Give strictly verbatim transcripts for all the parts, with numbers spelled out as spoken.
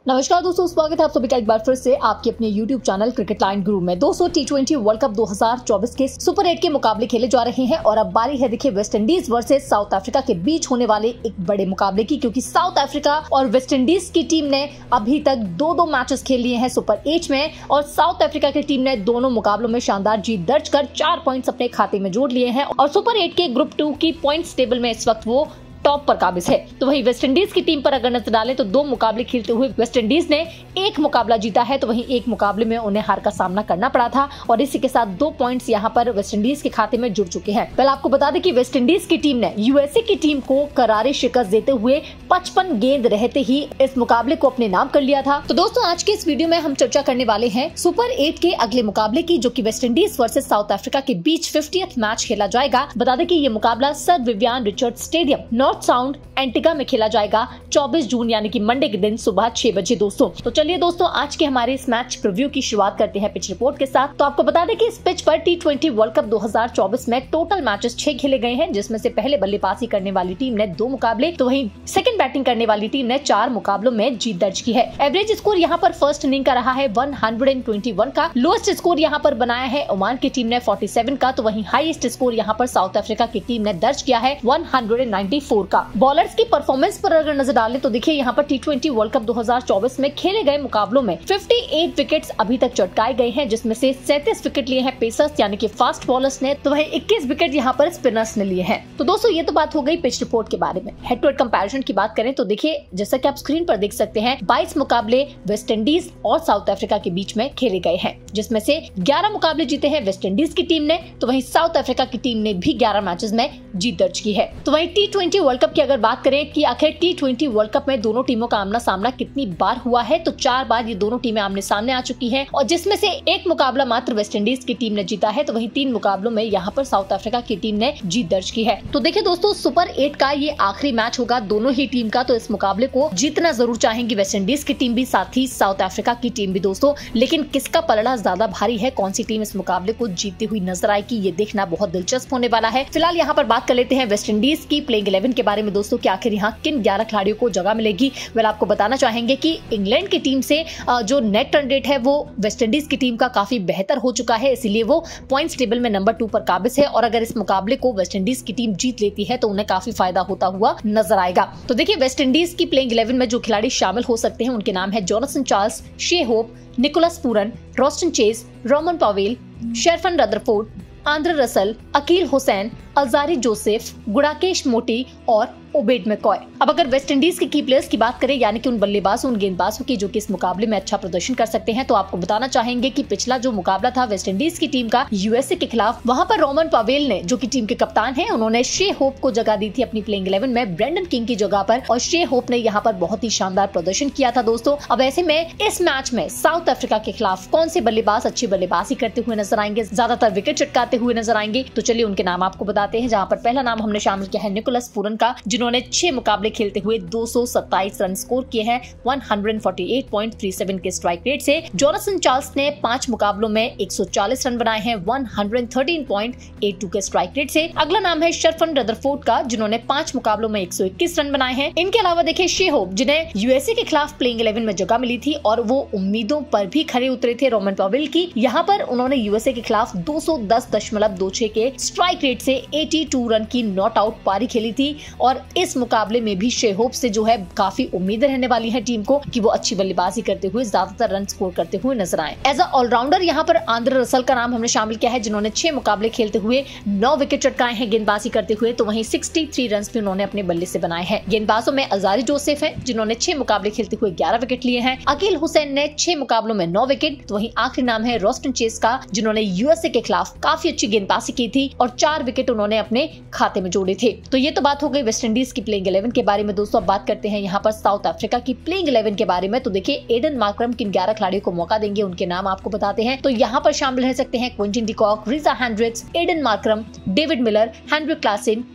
नमस्कार दोस्तों, स्वागत है आप सभी का एक बार फिर से आपके अपने यूट्यूब चैनल क्रिकेट लाइन गुरु में। दोस्तों टी ट्वेंटी वर्ल्ड कप दो हज़ार चौबीस के सुपर एट के मुकाबले खेले जा रहे हैं और अब बारी है देखिए West Indies versus South Africa के बीच होने वाले एक बड़े मुकाबले की, क्योंकि साउथ अफ्रीका और वेस्ट इंडीज की टीम ने अभी तक दो दो मैचेस खेल लिए हैं सुपर एट में और साउथ अफ्रीका की टीम ने दोनों मुकाबलों में शानदार जीत दर्ज कर चार पॉइंट्स अपने खाते में जोड़ लिए हैं और सुपर एट के ग्रुप टू की पॉइंट्स टेबल में इस वक्त वो टॉप पर काबिज है। तो वहीं वेस्ट इंडीज की टीम पर अगर नजर डालें तो दो मुकाबले खेलते हुए वेस्ट इंडीज ने एक मुकाबला जीता है, तो वहीं एक मुकाबले में उन्हें हार का सामना करना पड़ा था और इसी के साथ दो पॉइंट्स यहां पर वेस्ट इंडीज के खाते में जुड़ चुके हैं। पहले आपको बता दें कि वेस्ट इंडीज की टीम ने यूएसए की टीम को करारी शिकस्त देते हुए पचपन गेंद रहते ही इस मुकाबले को अपने नाम कर लिया था। तो दोस्तों आज के इस वीडियो में हम चर्चा करने वाले हैं सुपर एट के अगले मुकाबले की, जो की West Indies versus South Africa के बीच फिफ्टियथ मैच खेला जाएगा। बता दें कि ये मुकाबला sir Vivian Richard stadium North Sound Antigua में खेला जाएगा चौबीस जून यानी कि मंडे के दिन सुबह छह बजे। दोस्तों तो चलिए दोस्तों आज के हमारे इस मैच प्रीव्यू की शुरुआत करते हैं पिच रिपोर्ट के साथ। तो आपको बता दें कि इस पिच पर टी ट्वेंटी वर्ल्ड कप दो हज़ार चौबीस में टोटल मैचेस छह खेले गए हैं, जिसमें से पहले बल्लेबाजी करने वाली टीम ने दो मुकाबले, तो वहीं सेकंड बैटिंग करने वाली टीम ने चार मुकाबलों में जीत दर्ज की है। एवरेज स्कोर यहाँ पर फर्स्ट इनिंग का रहा है एक सौ इक्कीस का, लोएस्ट स्कोर यहाँ पर बनाया है ओमान की टीम ने सैंतालीस का, तो वहीं हाईएस्ट स्कोर यहाँ पर साउथ अफ्रीका की टीम ने दर्ज किया है एक सौ चौरानवे का। बॉलर्स की परफॉर्मेंस पर अगर नजर डालें तो देखिए यहाँ पर टी ट्वेंटी वर्ल्ड कप दो हज़ार चौबीस में खेले गए मुकाबलों में अट्ठावन विकेट्स अभी तक चटकाए गए हैं, जिसमें से सैंतीस विकेट लिए हैं पेसर्स यानी कि फास्ट बॉलर्स ने, तो वहीं इक्कीस विकेट यहाँ पर स्पिनर्स ने लिए हैं। तो दोस्तों ये तो बात हो गई पिच रिपोर्ट के बारे में। हेड टू हेड कंपैरिजन की बात करें तो देखिए जैसा कि आप स्क्रीन पर देख सकते हैं बाईस मुकाबले वेस्ट इंडीज और साउथ अफ्रीका के बीच में खेले गए हैं, जिसमें से ग्यारह मुकाबले जीते हैं वेस्ट इंडीज की टीम ने, तो वहीं साउथ अफ्रीका की टीम ने भी ग्यारह मैचेस में जीत दर्ज की है। तो वहीं टी ट्वेंटी वर्ल्ड कप की अगर बात करें कि आखिर टी ट्वेंटी वर्ल्ड कप में दोनों टीमों का आमना सामना कितनी बार हुआ है, तो चार बार ये दोनों टीमें आमने सामने आ चुकी हैं और जिसमें से एक मुकाबला मात्र वेस्ट इंडीज की टीम ने जीता है, तो वहीं तीन मुकाबलों में यहाँ पर साउथ अफ्रीका की टीम ने जीत दर्ज की है। तो देखिए दोस्तों सुपर एट का ये आखिरी मैच होगा दोनों ही टीम का, तो इस मुकाबले को जीतना जरूर चाहेंगी वेस्ट इंडीज की टीम भी, साथ ही साउथ अफ्रीका की टीम भी दोस्तों, लेकिन किसका पलड़ा ज्यादा भारी है, कौन सी टीम इस मुकाबले को जीतती हुई नजर आएगी, ये देखना बहुत दिलचस्प होने वाला है। फिलहाल यहाँ पर बात कर लेते हैं वेस्ट इंडीज की प्लेइंग इलेवन के बारे में दोस्तों कि आखिर यहाँ किन ग्यारह खिलाड़ियों को जगह मिलेगी। वेल आपको बताना चाहेंगे कि इंग्लैंड की टीम से जो नेट रन रेट है वो वेस्ट इंडीज की टीम का काफी बेहतर हो चुका है, इसीलिए वो पॉइंट्स टेबल में नंबर टू पर काबिज है और अगर इस मुकाबले को वेस्ट इंडीज की टीम जीत लेती है तो उन्हें काफी फायदा होता हुआ नजर आएगा। तो देखिए वेस्ट इंडीज की प्लेइंग इलेवन में जो खिलाड़ी शामिल हो सकते हैं उनके नाम है Jonathan Charles, Shai Hope, Nicholas Pooran, Roston Chase, Rovman Powell, Sherfane Rutherford, Andre Russell, Akeal Hosein, Alzarri Joseph, Gudakesh Motie और ओबेड मैकॉय। अब अगर वेस्ट इंडीज के की प्लेयर्स की बात करें यानी कि उन बल्लेबाजों उन गेंदबाजों की जो कि इस मुकाबले में अच्छा प्रदर्शन कर सकते हैं, तो आपको बताना चाहेंगे कि पिछला जो मुकाबला था वेस्ट इंडीज की टीम का यूएसए के खिलाफ, वहां पर रोमन पॉवेल ने जो कि टीम के कप्तान हैं उन्होंने शे होप को जगह दी थी अपनी प्लेइंग इलेवन में ब्रेंडन किंग की जगह पर और शे होप ने यहाँ पर बहुत ही शानदार प्रदर्शन किया था दोस्तों। अब ऐसे में इस मैच में साउथ अफ्रीका के खिलाफ कौन से बल्लेबाज अच्छी बल्लेबाजी करते हुए नजर आएंगे, ज्यादातर विकेट चटकाते हुए नजर आएंगे, तो चलिए उनके नाम आपको बताते हैं। जहाँ पर पहला नाम हमने शामिल किया है निकोलस पूरन का, जिन्होंने छह मुकाबले खेलते हुए दो सौ सत्ताईस रन स्कोर किए हैं एक सौ अड़तालीस पॉइंट तीस सात के स्ट्राइक रेट से। जोनाथन चार्ल्स ने पांच मुकाबलों में एक सौ चालीस रन बनाए हैं एक सौ तेरह पॉइंट आठ दो के स्ट्राइक रेट से। अगला नाम है शेरफन रदरफोर्ड का, जिन्होंने पांच मुकाबलों में एक सौ इक्कीस रन बनाए हैं। इनके अलावा देखिए शे होप, जिन्हें यूएसए के खिलाफ प्लेइंग इलेवन में जगह मिली थी और वो उम्मीदों पर भी खरे उतरे थे रोमन पॉवेल की। यहाँ पर उन्होंने यूएसए के खिलाफ दो सौ दस दशमलव दो छह के स्ट्राइक रेट से बयासी रन की नॉट आउट पारी खेली थी और इस मुकाबले में भी शे होप से जो है काफी उम्मीदें रहने वाली है टीम को कि वो अच्छी बल्लेबाजी करते हुए ज्यादातर रन स्कोर करते हुए नजर आए। एज अ ऑलराउंडर यहाँ पर आंद्रे रसल का नाम हमने शामिल किया है, जिन्होंने छह मुकाबले खेलते हुए नौ विकेट चटकाए हैं गेंदबाजी करते हुए, तो वहीं तिरसठ रन भी उन्होंने अपने बल्ले से बनाए हैं। गेंदबाजों में अजारी जोसेफ है, जिन्होंने छह मुकाबले खेलते हुए ग्यारह विकेट लिए हैं। अकील हुसैन ने छह मुकाबलों में नौ विकेट, तो वहीं आखिरी नाम है रॉस्टन चेज का, जिन्होंने यूएसए के खिलाफ काफी अच्छी गेंदबाजी की थी और चार विकेट उन्होंने अपने खाते में जोड़े थे। तो ये तो बात हो गई वेस्ट इंडीज की प्लेइंग इलेवन के बारे में। दोस्तों अब बात करते हैं यहाँ पर साउथ अफ्रीका की प्लेइंग इलेवन के बारे में। तो देखिए एडन मार्करम किन ग्यारह खिलाड़ियों को मौका देंगे उनके नाम आपको बताते हैं। तो यहाँ पर शामिल रह सकते हैं Quinton de Kock, Reeza Hendricks, Aiden Markram, David Miller, Heinrich Klaasen,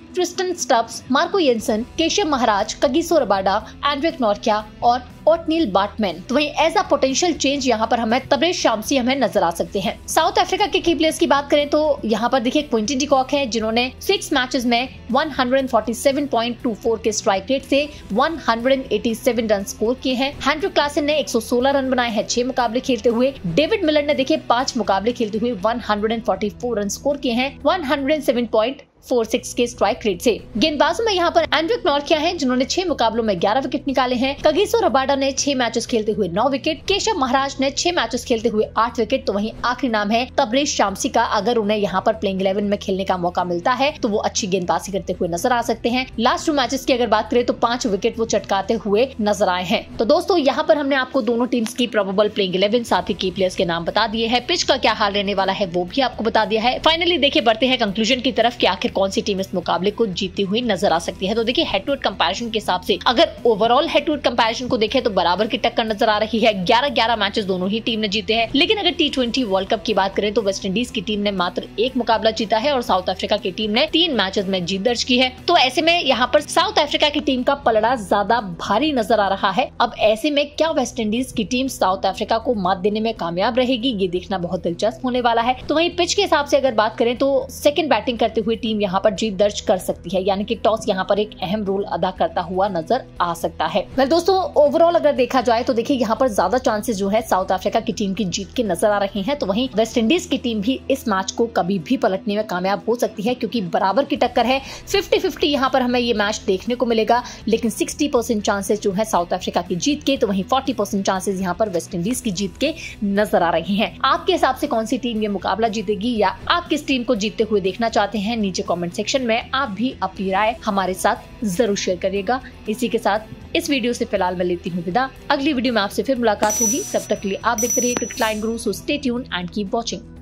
Tristan Stubbs, Marco Jansen, Keshav Maharaj, Kagiso Rabada, Anrich Nortje और ओटनील बाटमैन। तो वहीं एज अ पोटेंशियल चेंज यहाँ पर हमें तबरेज शामसी हमें नजर आ सकते हैं। साउथ अफ्रीका के की प्लेयर्स की बात करें तो यहाँ पर देखिए क्विंटन डी कॉक है, जिन्होंने सिक्स मैचेस में एक सौ सैंतालीस पॉइंट दो चार के स्ट्राइक रेट से एक सौ सत्तासी रन स्कोर किए हैं। हेनरिक क्लासन ने एक सौ सोलह रन बनाए हैं छह मुकाबले खेलते हुए। डेविड मिलर ने देखिए पांच मुकाबले खेलते हुए एक सौ चौवालीस रन स्कोर किए हैं एक सौ सात पॉइंट फोर सिक्स के स्ट्राइक रेट से। गेंदबाजों में यहाँ पर एंड्रिक नॉर्किया हैं, जिन्होंने छह मुकाबलों में ग्यारह विकेट निकाले हैं। कगिसो रबाडा ने छह मैचेस खेलते हुए नौ विकेट, केशव महाराज ने छह मैचेस खेलते हुए आठ विकेट। तो वहीं आखिरी नाम है तबरेज शामसी का। अगर उन्हें यहाँ पर प्लेइंग इलेवन में खेलने का मौका मिलता है तो वो अच्छी गेंदबाजी करते हुए नजर आ सकते हैं। लास्ट टू मैचेस की अगर बात करें तो पांच विकेट वो चटकाते हुए नजर आए हैं। तो दोस्तों यहाँ पर हमने आपको दोनों टीम्स की प्रोबेबल प्लेइंग इलेवन साथ ही की प्लेयर्स के नाम बता दिए हैं। पिच का क्या हाल रहने वाला है वो भी आपको बता दिया है। फाइनली देखिए बढ़ते हैं कंक्लूजन की तरफ कि आखिर कौन सी टीम इस मुकाबले को जीती हुई नजर आ सकती है। तो देखिए हेड टू हेड कंपैरिजन के हिसाब से अगर overall head to head comparison को देखें तो बराबर की टक्कर नजर आ रही है। ग्यारह ग्यारह मैचेस दोनों ही टीम ने जीते हैं। लेकिन अगर टी ट्वेंटी वर्ल्ड कप की बात करें तो वेस्ट इंडीज की टीम ने मात्र एक मुकाबला जीता है और साउथ अफ्रीका की टीम ने तीन मैचेस में जीत दर्ज की है। तो ऐसे में यहाँ पर साउथ अफ्रीका की टीम का पलड़ा ज्यादा भारी नजर आ रहा है। अब ऐसे में क्या वेस्ट इंडीज की टीम साउथ अफ्रीका को मात देने में कामयाब रहेगी, ये देखना बहुत दिलचस्प होने वाला है। तो वहीं पिच के हिसाब से अगर बात करें तो सेकंड बैटिंग करते हुए टीम यहाँ पर जीत दर्ज कर सकती है, यानी कि टॉस यहाँ पर एक अहम रोल अदा करता हुआ नजर आ सकता है। वेल दोस्तों ओवरऑल अगर देखा जाए तो देखिए यहाँ पर ज्यादा चांसेस जो है साउथ अफ्रीका की टीम की जीत के नजर आ रहे हैं। तो वहीं वेस्ट इंडीज की टीम भी इस मैच को कभी भी पलटने में कामयाब हो सकती है, क्योंकि बराबर की टक्कर है। फिफ्टी फिफ्टी यहाँ पर हमें ये मैच देखने को मिलेगा, लेकिन सिक्सटी परसेंट चांसेस जो है साउथ अफ्रीका की जीत के, तो वहीं फोर्टी परसेंट चांसेस यहाँ पर वेस्ट इंडीज की जीत के नजर आ रहे हैं। आपके हिसाब से कौन सी टीम ये मुकाबला जीतेगी या आप किस टीम को जीतते हुए देखना चाहते हैं, नीचे कमेंट सेक्शन में आप भी अपनी राय हमारे साथ जरूर शेयर करिएगा। इसी के साथ इस वीडियो से फिलहाल मैं लेती हूँ विदा। अगली वीडियो में आपसे फिर मुलाकात होगी, तब तक के लिए आप देखते रहिए cricket line Guru. So stay tuned and keep watching.